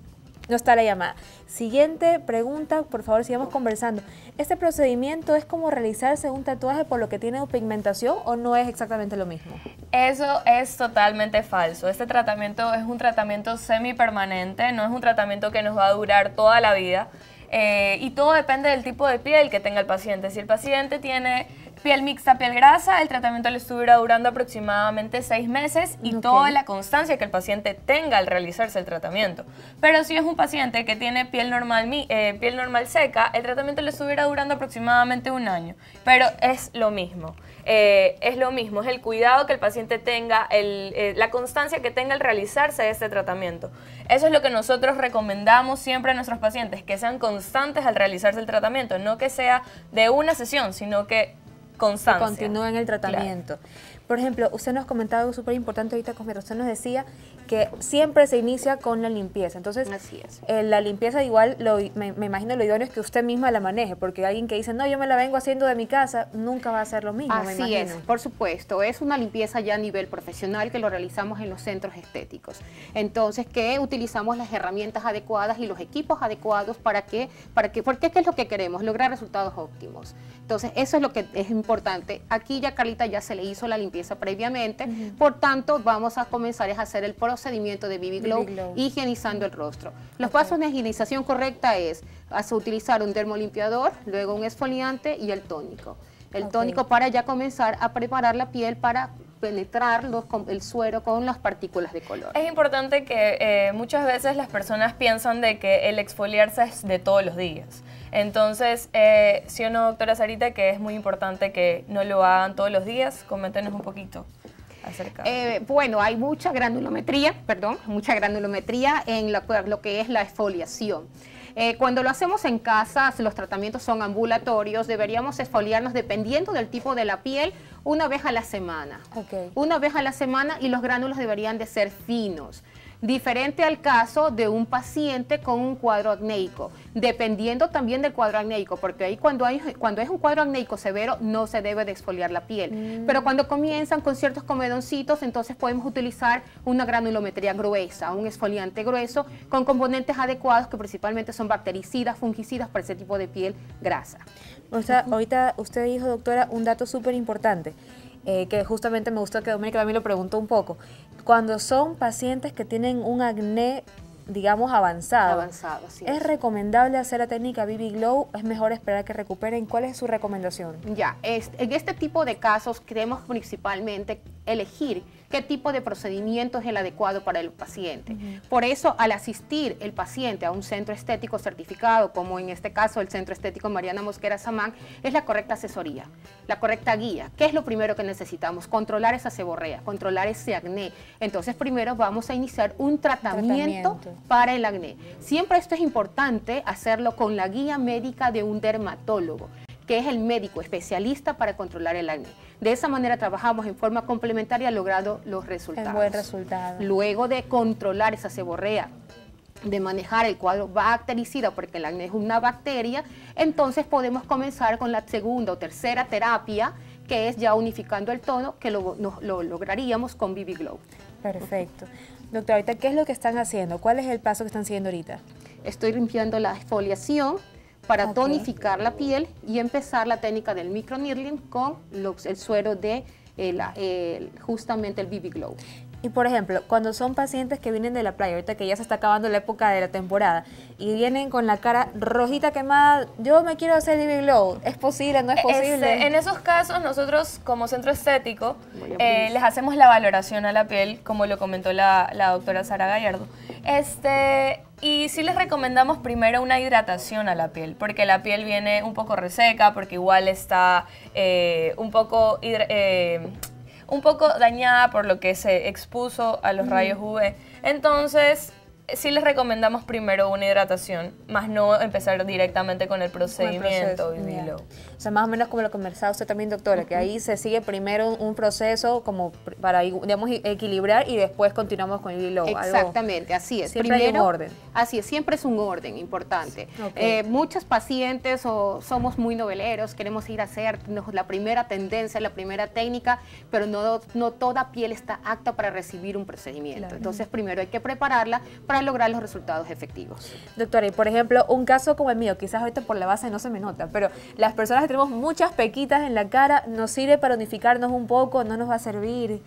no está la llamada. Siguiente pregunta, por favor, sigamos conversando. ¿Este procedimiento es como realizarse un tatuaje por lo que tiene pigmentación o no es exactamente lo mismo?
Eso es totalmente falso. Este tratamiento es un tratamiento semipermanente, no es un tratamiento que nos va a durar toda la vida. Eh, y todo depende del tipo de piel que tenga el paciente. Si el paciente tiene piel mixta, piel grasa, el tratamiento le estuviera durando aproximadamente seis meses y
Okay.
toda la constancia que el paciente tenga al realizarse el tratamiento. Pero si es un paciente que tiene piel normal, mi- eh, piel normal seca, el tratamiento le estuviera durando aproximadamente un año. Pero es lo mismo. Eh, es lo mismo, es el cuidado que el paciente tenga, el, eh, la constancia que tenga al realizarse este tratamiento. Eso es lo que nosotros recomendamos siempre a nuestros pacientes, que sean constantes al realizarse el tratamiento, no que sea de una sesión, sino que constancia.
Que continúen el tratamiento. Por ejemplo, usted nos comentaba algo súper importante ahorita, Cosmeta. Usted nos decía que siempre se inicia con la limpieza. Entonces,
Así es.
eh, la limpieza igual, lo, me, me imagino lo idóneo es que usted misma la maneje, porque alguien que dice, no, yo me la vengo haciendo de mi casa, nunca va a hacer lo mismo, me
Así
imagino.
es, por supuesto, es una limpieza ya a nivel profesional que lo realizamos en los centros estéticos. Entonces, que utilizamos las herramientas adecuadas y los equipos adecuados para que, para que, porque ¿qué es lo que queremos? Lograr resultados óptimos. Entonces, eso es lo que es importante. Aquí ya Carlita ya se le hizo la limpieza previamente, uh-huh. Por tanto, vamos a comenzar a hacer el procedimiento de B B Glow, Glow. higienizando el rostro. Los okay. pasos de higienización correcta es hasta utilizar un dermolimpiador, luego un exfoliante y el tónico. El okay. tónico para ya comenzar a preparar la piel para penetrar los, el suero con las partículas de color.
Es importante que eh, muchas veces las personas piensan de que el exfoliarse es de todos los días. Entonces, eh, ¿sí o no, doctora Sarita, que es muy importante que no lo hagan todos los días? Coméntenos un poquito acerca.
Eh, bueno, hay mucha granulometría, perdón, mucha granulometría en la, lo que es la exfoliación. Eh, cuando lo hacemos en casa, los tratamientos son ambulatorios, deberíamos exfoliarnos dependiendo del tipo de la piel una vez a la semana.
Okay.
Una vez a la semana y los gránulos deberían de ser finos. Diferente al caso de un paciente con un cuadro acnéico, dependiendo también del cuadro acnéico, porque ahí cuando, hay, cuando es un cuadro acnéico severo no se debe de exfoliar la piel, mm. pero cuando comienzan con ciertos comedoncitos, entonces podemos utilizar una granulometría gruesa, un exfoliante grueso con componentes adecuados que principalmente son bactericidas, fungicidas para ese tipo de piel grasa.
O sea, uh-huh. ahorita usted dijo, doctora, un dato súper importante. Eh, que justamente me gustó que Doménica también lo preguntó un poco. Cuando son pacientes que tienen un acné, digamos, avanzado,
avanzado así
¿es, ¿es recomendable hacer la técnica B B Glow? ¿Es mejor esperar que recuperen? ¿Cuál es su recomendación?
Ya, es, en este tipo de casos queremos principalmente elegir qué tipo de procedimiento es el adecuado para el paciente. Uh-huh. Por eso, al asistir el paciente a un centro estético certificado, como en este caso el Centro Estético Mariana Mosquera Samán, es la correcta asesoría, la correcta guía. ¿Qué es lo primero que necesitamos? Controlar esa seborrea, controlar ese acné. Entonces, primero vamos a iniciar un tratamiento, tratamiento. para el acné. Siempre esto es importante hacerlo con la guía médica de un dermatólogo, que es el médico especialista para controlar el acné. De esa manera trabajamos en forma complementaria logrando los resultados.
El buen resultado.
Luego de controlar esa seborrea, de manejar el cuadro bactericida, porque el acné es una bacteria, entonces podemos comenzar con la segunda o tercera terapia, que es ya unificando el tono, que lo, no, lo lograríamos con B B Glow.
Perfecto. Doctora, ahorita, ¿qué es lo que están haciendo? ¿Cuál es el paso que están siguiendo ahorita?
Estoy limpiando la exfoliación para okay. tonificar la piel y empezar la técnica del microneedling con los, el suero de eh, la, eh, justamente el B B Glow.
Y por ejemplo, cuando son pacientes que vienen de la playa, ahorita que ya se está acabando la época de la temporada, y vienen con la cara rojita quemada, yo me quiero hacer B B Glow, ¿es posible? ¿No es posible?
Este, en esos casos, nosotros como centro estético eh, les hacemos la valoración a la piel, como lo comentó la, la doctora Sara Gallardo. Este, y sí les recomendamos primero una hidratación a la piel, porque la piel viene un poco reseca, porque igual está eh, un poco... Eh, un poco dañada por lo que se expuso a los mm. rayos U V. Entonces, sí les recomendamos primero una hidratación, más no empezar directamente con el procedimiento.
El yeah. O sea, más o menos como lo conversaba usted también, doctora, uh-huh. que ahí se sigue primero un, un proceso como para, digamos, equilibrar y después continuamos con el B B Glow.
Exactamente, algo, así es.
Siempre
primero,
hay un orden.
Así es, siempre es un orden importante.
Okay.
Eh, muchos pacientes o somos muy noveleros, queremos ir a hacer la primera tendencia, la primera técnica, pero no, no toda piel está apta para recibir un procedimiento. Claro. Entonces, primero hay que prepararla para para lograr los resultados efectivos.
Doctora, y por ejemplo, un caso como el mío, quizás ahorita por la base no se me nota, pero las personas que tenemos muchas pequitas en la cara, ¿nos sirve para unificarnos un poco? ¿No nos va a servir?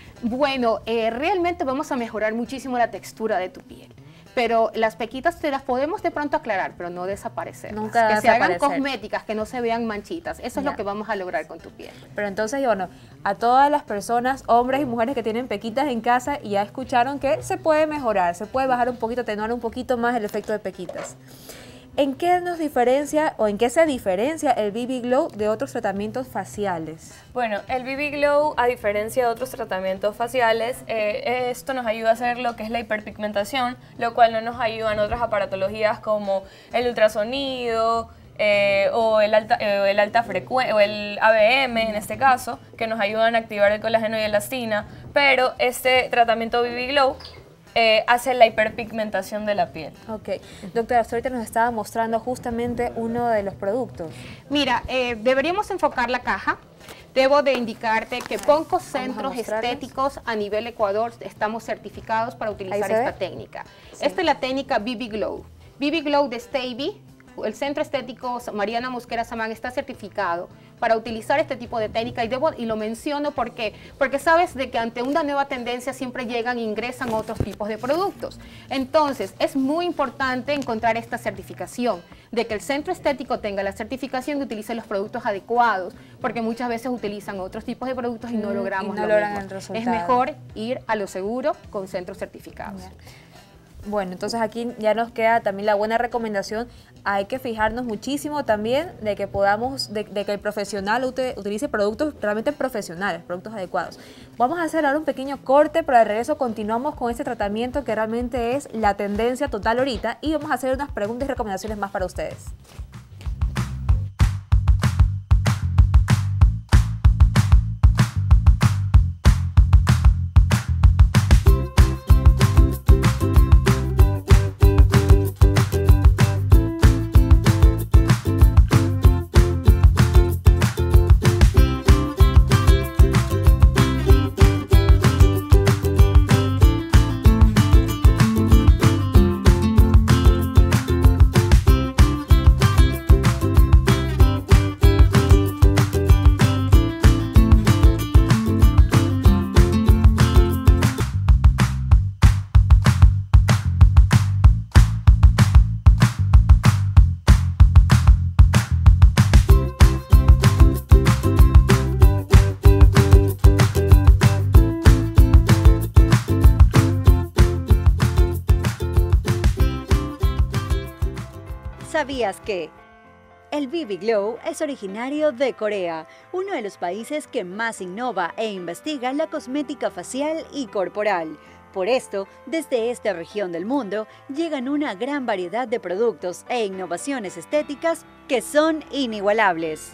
Bueno, eh, realmente vamos a mejorar muchísimo la textura de tu piel. Pero las pequitas te las podemos de pronto aclarar, pero no desaparecer.
Nunca
que se hagan
desaparecer.
cosméticas, que no se vean manchitas. Eso es
Ya.
lo que vamos a lograr con tu piel.
Pero entonces, bueno, a todas las personas, hombres y mujeres que tienen pequitas en casa, ya escucharon que se puede mejorar, se puede bajar un poquito, atenuar un poquito más el efecto de pequitas. ¿En qué nos diferencia o en qué se diferencia el B B Glow de otros tratamientos faciales?
Bueno, el B B Glow, a diferencia de otros tratamientos faciales, eh, esto nos ayuda a hacer lo que es la hiperpigmentación, lo cual no nos ayuda en otras aparatologías como el ultrasonido, Eh, o el alta, eh, el alta frecuencia, o el A B M en este caso, que nos ayudan a activar el colágeno y elastina, pero este tratamiento B B Glow eh, hace la hiperpigmentación de la piel.
Ok, doctora, usted ahorita nos estaba mostrando justamente uno de los productos.
Mira, eh, deberíamos enfocar la caja. Debo de indicarte que pocos centros
mostrarles.
estéticos a nivel Ecuador estamos certificados para utilizar
Ahí se
esta
ve.
técnica. Esta es la técnica B B Glow. B B Glow de Stavy. El Centro Estético Mariana Mosquera Samán está certificado para utilizar este tipo de técnica y, debo, y lo menciono porque, porque sabes de que ante una nueva tendencia siempre llegan e ingresan otros tipos de productos. Entonces, es muy importante encontrar esta certificación, de que el Centro Estético tenga la certificación de utilizar los productos adecuados, porque muchas veces utilizan otros tipos de productos y no
Mm,
logramos
y no
lo
logran
mismo.
el resultado.
Es mejor ir a lo seguro con centros certificados.
Ya. Bueno, entonces aquí ya nos queda también la buena recomendación. Hay que fijarnos muchísimo también de que podamos, de, de que el profesional ute- utilice productos realmente profesionales, productos adecuados. Vamos a hacer ahora un pequeño corte, pero al regreso continuamos con este tratamiento que realmente es la tendencia total ahorita y vamos a hacer unas preguntas y recomendaciones más para ustedes.
¿Sabías que? El B B Glow es originario de Corea, uno de los países que más innova e investiga la cosmética facial y corporal. Por esto, desde esta región del mundo llegan una gran variedad de productos e innovaciones estéticas que son inigualables.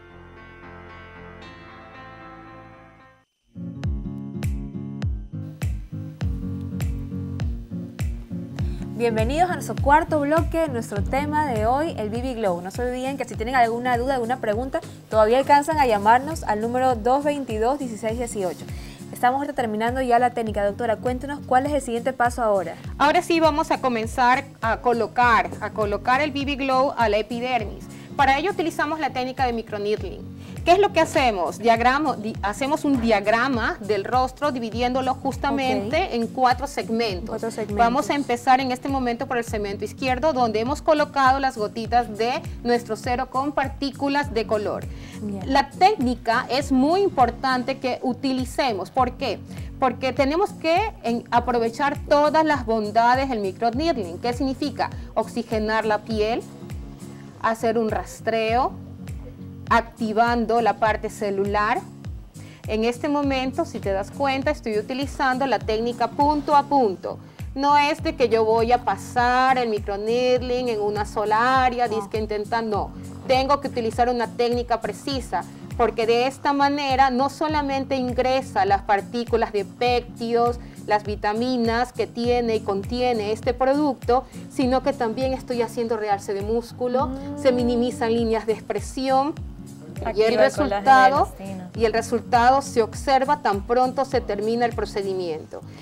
Bienvenidos a nuestro cuarto bloque, nuestro tema de hoy, el B B Glow. No se olviden que si tienen alguna duda, alguna pregunta, todavía alcanzan a llamarnos al número dos veintidós, dieciséis dieciocho. Estamos ahorita terminando ya la técnica. Doctora, cuéntenos cuál es el siguiente paso ahora.
Ahora sí vamos a comenzar a colocar, a colocar el B B Glow a la epidermis. Para ello utilizamos la técnica de microneedling. ¿Qué es lo que hacemos? Diagrama, di, hacemos un diagrama del rostro dividiéndolo justamente
Okay.
en cuatro segmentos.
Cuatro segmentos.
Vamos a empezar en este momento por el segmento izquierdo, donde hemos colocado las gotitas de nuestro cero con partículas de color.
Bien.
La técnica es muy importante que utilicemos. ¿Por qué? Porque tenemos que en, aprovechar todas las bondades del microneedling. ¿Qué significa? Oxigenar la piel, hacer un rastreo, activando la parte celular. En este momento, si te das cuenta, estoy utilizando la técnica punto a punto. No es de que yo voy a pasar el microneedling en una sola área,
No.
disque intentando. Tengo que utilizar una técnica precisa, porque de esta manera no solamente ingresa las partículas de péptidos, las vitaminas que tiene y contiene este producto, sino que también estoy haciendo realce de músculo,
Mm.
se minimizan líneas de expresión y
Activa
el
el colágeno
resultado
y elastina.
y el resultado se observa tan pronto se termina el procedimiento.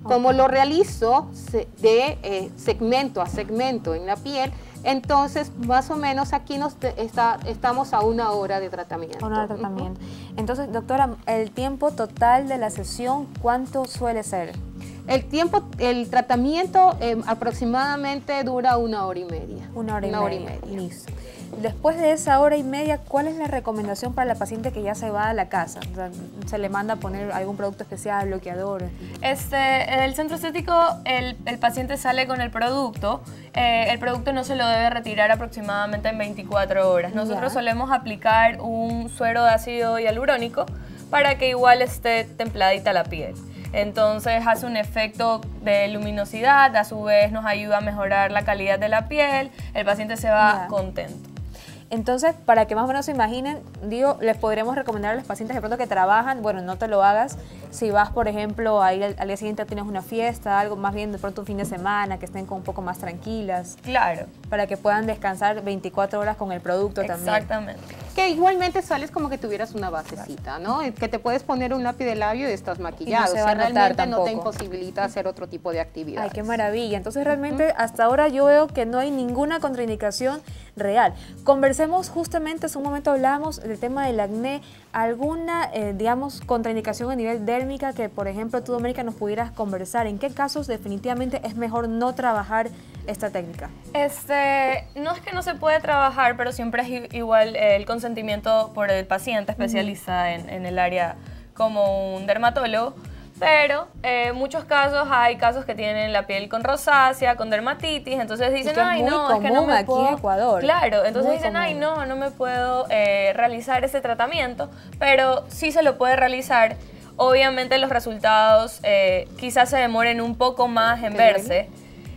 Como lo realizo se- de eh, segmento a segmento en la piel, entonces más o menos aquí nos te- está, estamos a una hora de tratamiento.
Una hora de tratamiento. Entonces, doctora, el tiempo total de la sesión, ¿cuánto suele ser?
El tiempo, el tratamiento eh, aproximadamente dura una hora y media.
Una hora y
Una hora y
media.
media.
Listo. Después de esa hora y media, ¿cuál es la recomendación para la paciente que ya se va a la casa? O sea, ¿se le manda a poner algún producto especial, bloqueador?
Este, en el centro estético, el, el paciente sale con el producto. Eh, el producto no se lo debe retirar aproximadamente en veinticuatro horas. Nosotros
Ya.
solemos aplicar un suero de ácido hialurónico para que igual esté templadita la piel. Entonces hace un efecto de luminosidad, a su vez nos ayuda a mejorar la calidad de la piel, el paciente se va
Ya.
contento.
Entonces, para que más o menos se imaginen, digo, les podremos recomendar a los pacientes de pronto que trabajan, bueno, no te lo hagas si vas, por ejemplo, a ir al, al día siguiente tienes una fiesta, algo más bien de pronto un fin de semana, que estén con un poco más tranquilas,
Claro,
para que puedan descansar veinticuatro horas con el producto también.
exactamente.
Que igualmente sales como que tuvieras una basecita, ¿no? Que te puedes poner un lápiz de labio y estás maquillado.
se
o
va
sea,
a notar
realmente no te
tampoco.
imposibilita hacer otro tipo de actividad.
Ay, qué maravilla. Entonces realmente hasta ahora yo veo que no hay ninguna contraindicación real. Conversemos justamente, hace un momento hablábamos del tema del acné, alguna, eh, digamos, contraindicación a nivel dérmica que, por ejemplo, tú, Doménica, nos pudieras conversar. ¿En qué casos definitivamente es mejor no trabajar esta técnica?
Este, no es que no se puede trabajar, pero siempre es i- igual eh, el consentimiento por el paciente especialista en, en el área como un dermatólogo. Pero en muchos casos hay casos que tienen la piel con rosácea, con dermatitis, entonces dicen,
que es
ay
muy
no, es que no
común
me
aquí
puedo...
en Ecuador.
Claro, entonces
Muy
dicen, ay
común.
no, no me puedo eh, realizar ese tratamiento, pero sí se lo puede realizar. Obviamente los resultados eh, quizás se demoren un poco más en verse,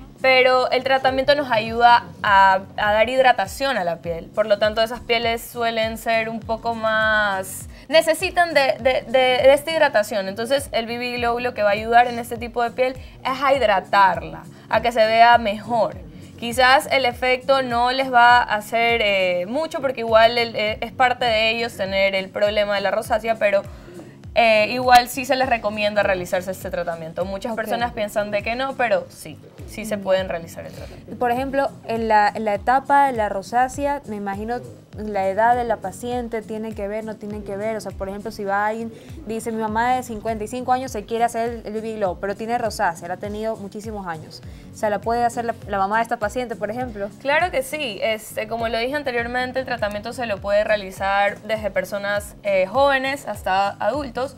pero el tratamiento nos ayuda a, a dar hidratación a la piel. Por lo tanto, esas pieles suelen ser un poco más... necesitan de, de- de- de esta hidratación. Entonces, el B B Glow lo que va a ayudar en este tipo de piel es a hidratarla, a que se vea mejor. Quizás el efecto no les va a hacer eh, mucho, porque igual el- eh, es parte de ellos tener el problema de la rosácea, pero... Eh, igual sí se les recomienda realizarse este tratamiento. Muchas
Ok.
personas piensan de que no, pero sí, sí se pueden realizar el tratamiento.
Por ejemplo, en la, en la etapa de la rosácea, me imagino la edad de la paciente tiene que ver, no tiene que ver. O sea, por ejemplo, si va alguien, dice, mi mamá de cincuenta y cinco años se quiere hacer el B B Glow, pero tiene rosácea, la ha tenido muchísimos años. O sea, ¿la puede hacer la, la mamá de esta paciente, por ejemplo?
Claro que sí, este, como lo dije anteriormente, el tratamiento se lo puede realizar desde personas eh, jóvenes hasta adultos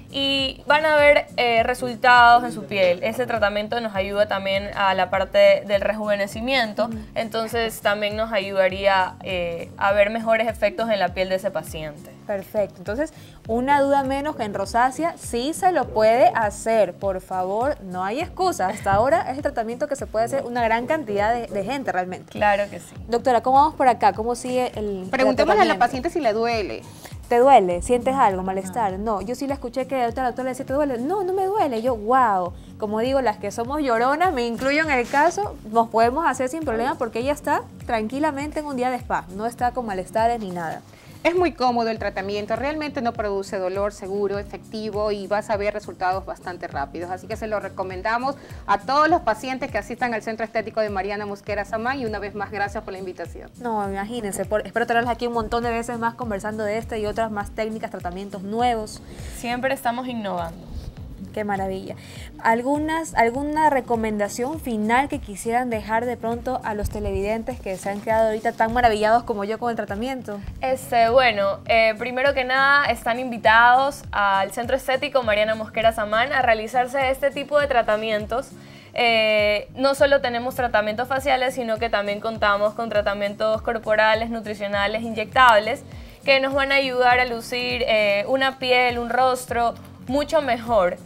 y van a ver eh, resultados en su piel. Ese tratamiento nos ayuda también a la parte del rejuvenecimiento, entonces también nos ayudaría eh, a ver mejores efectos en la piel de ese paciente.
Perfecto. Entonces, una duda menos que en rosácea sí se lo puede hacer. Por favor, no hay excusa. Hasta ahora es el tratamiento que se puede hacer una gran cantidad de, de gente realmente.
Claro que sí.
Doctora, ¿cómo vamos por acá? ¿Cómo sigue el
Preguntémosle a la
tratamiento?
paciente si le duele.
¿Te duele? ¿Sientes algo? ¿Malestar? No, yo sí la escuché que la doctora, la doctora le decía, ¿te duele? No, no me duele. Yo, wow. Como digo, las que somos lloronas, me incluyo en el caso, nos podemos hacer sin problema porque ella está tranquilamente en un día de spa. No está con malestares ni nada.
Es muy cómodo el tratamiento, realmente no produce dolor, seguro, efectivo y vas a ver resultados bastante rápidos. Así que se lo recomendamos a todos los pacientes que asistan al Centro Estético de Mariana Mosquera Samán y una vez más gracias por la invitación.
No, imagínense. Por, espero tenerlas aquí un montón de veces más conversando de esta y otras más técnicas, tratamientos nuevos.
Siempre estamos innovando.
Qué maravilla. Algunas, ¿Alguna recomendación final que quisieran dejar de pronto a los televidentes que se han quedado ahorita tan maravillados como yo con el tratamiento?
Este, bueno, eh, primero que nada están invitados al Centro Estético Mariana Mosquera Samán a realizarse este tipo de tratamientos. Eh, no solo tenemos tratamientos faciales, sino que también contamos con tratamientos corporales, nutricionales, inyectables, que nos van a ayudar a lucir eh, una piel, un rostro mucho mejor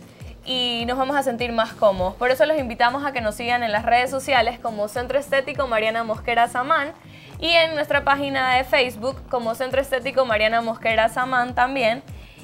y nos vamos a sentir más cómodos. Por eso los invitamos a que nos sigan en las redes sociales como Centro Estético Mariana Mosquera Samán y en nuestra página de Facebook como Centro Estético Mariana Mosquera Samán también.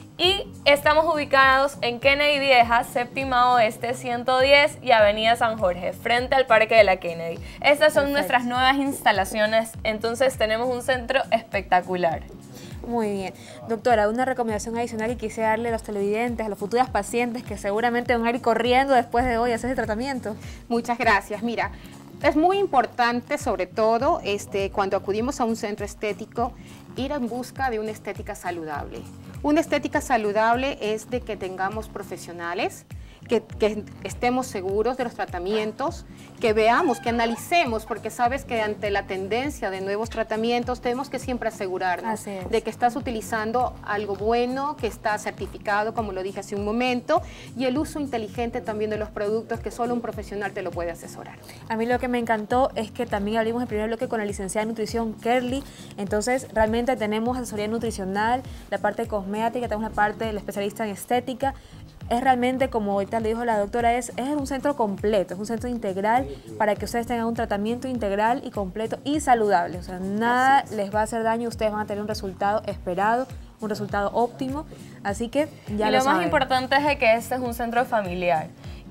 Y estamos ubicados en Kennedy Vieja, séptima oeste ciento diez y avenida San Jorge, frente al Parque de la Kennedy. Estas son
Perfecto.
nuestras nuevas instalaciones, entonces tenemos un centro espectacular.
Muy bien. Doctora, una recomendación adicional que quise darle a los televidentes, a los futuros pacientes que seguramente van a ir corriendo después de hoy a hacer ese tratamiento.
Muchas gracias. Mira, es muy importante, sobre todo, este, cuando acudimos a un centro estético, ir en busca de una estética saludable. Una estética saludable es de que tengamos profesionales, que, que estemos seguros de los tratamientos, que veamos, que analicemos, porque sabes que ante la tendencia de nuevos tratamientos tenemos que siempre asegurarnos de que estás utilizando algo bueno, que está certificado, como lo dije hace un momento, y el uso inteligente también de los productos que solo un profesional te lo puede asesorar.
A mí lo que me encantó es que también abrimos el primer bloque con la licenciada en nutrición Kerly, entonces realmente tenemos asesoría nutricional, la parte cosmética, tenemos la parte del especialista en estética. Es realmente, como ahorita le dijo la doctora, es, es un centro completo, es un centro integral para que ustedes tengan un tratamiento integral y completo y saludable. O sea, nada les va a hacer daño, ustedes van a tener un resultado esperado, un resultado óptimo. Así que ya
y
lo
lo más
saben.
importante es de que este es un centro familiar,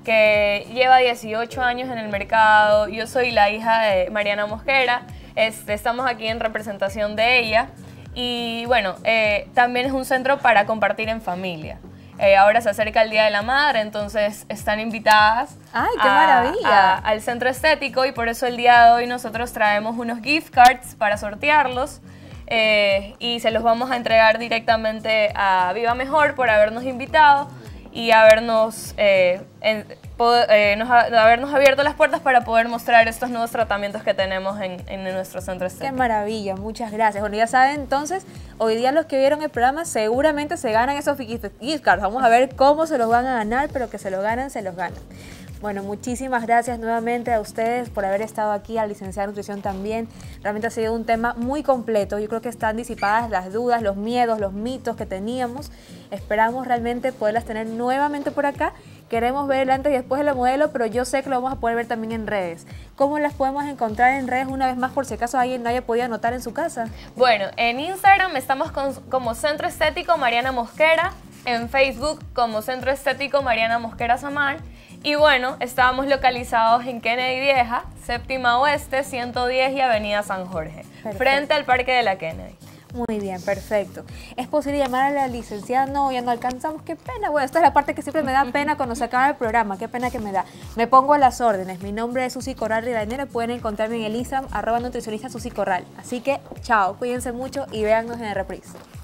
que lleva dieciocho años en el mercado. Yo soy la hija de Mariana Mosquera, este, estamos aquí en representación de ella. Y bueno, eh, también es un centro para compartir en familia. Eh, ahora se acerca el Día de la Madre, entonces están invitadas
¡Ay, qué
a,
maravilla!
a, al centro estético, y por eso el día de hoy nosotros traemos unos gift cards para sortearlos eh, y se los vamos a entregar directamente a Viva Mejor por habernos invitado y habernos, eh, en, pod, eh, nos, habernos abierto las puertas para poder mostrar estos nuevos tratamientos que tenemos en, en nuestro centro estético.
¡Qué maravilla! Muchas gracias. Bueno, ya saben, entonces, hoy día los que vieron el programa seguramente se ganan esos gift cards. Vamos a ver cómo se los van a ganar, pero que se los ganan, se los ganan. Bueno, muchísimas gracias nuevamente a ustedes por haber estado aquí, a la licenciada en nutrición también. Realmente ha sido un tema muy completo. Yo creo que están disipadas las dudas, los miedos, los mitos que teníamos. Esperamos realmente poderlas tener nuevamente por acá. Queremos ver el antes y después de la modelo, pero yo sé que lo vamos a poder ver también en redes. ¿Cómo las podemos encontrar en redes una vez más, por si acaso alguien no haya podido anotar en su casa?
Bueno, en Instagram estamos con, como Centro Estético Mariana Mosquera, en Facebook como Centro Estético Mariana Mosquera Samar. Y bueno, estábamos localizados en Kennedy Vieja, Séptima Oeste, ciento diez y Avenida San Jorge, perfecto, frente al Parque de la Kennedy.
Muy bien, perfecto. ¿Es posible llamar a la licenciada? No, ya no alcanzamos. Qué pena. Bueno, esta es la parte que siempre me da pena cuando se acaba el programa. Qué pena que me da. Me pongo a las órdenes. Mi nombre es Susi Corral Rivadeneira. Pueden encontrarme en el Instagram, arroba nutricionista Susi Corral. Así que, chao, cuídense mucho y véannos en el reprise.